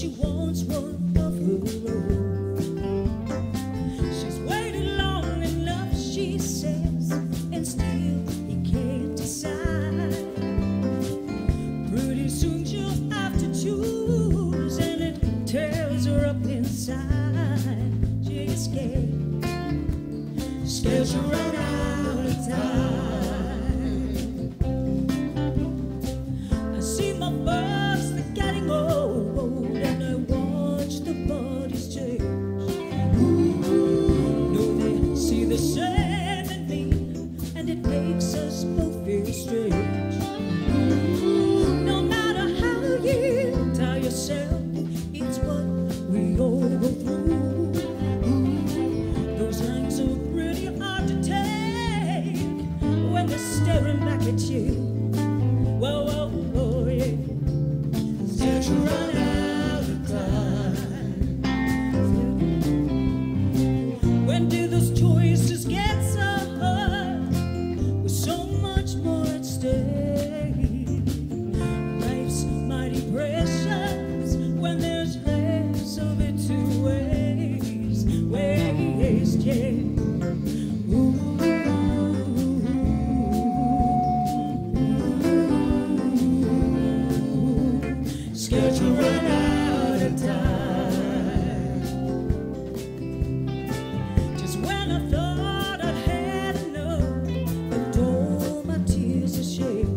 she wants one of her own. She's waited long enough, she says, and still he can't decide. Pretty soon she'll have to choose, and it tears her up inside. She's scared, scared she'll run out of time. I see my birds, they're getting old, and I watch the bodies change. No, they see the same in me, and it makes us both feel strange. No matter how you tell yourself, it's what we all go through. Those lines are pretty hard to take when they're staring back at you. Whoa, whoa, whoa, yeah. Still you run out of time. When do those choices get so hard, with so much more at stake? Life's mighty precious when there's less of it to waste, yeah. Scared to run out of time. Just when I thought I'd had enough, and all my tears are shed.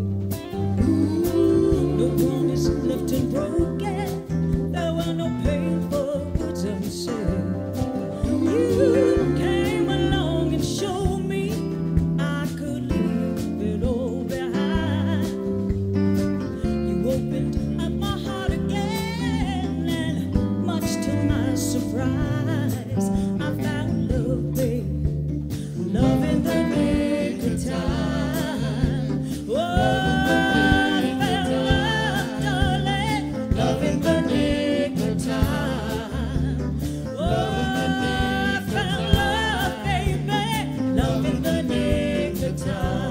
No promise left unbroken, there were no painful words unsaid. You came along and showed me I could leave it all behind. You opened up my heart again, and much to my surprise, I found love, babe, love in the nick of time. Oh, I found love, darling, love in the nick of time. Oh, I found love, baby, love in the nick of time.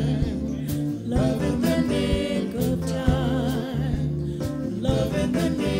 Love in the nick of time.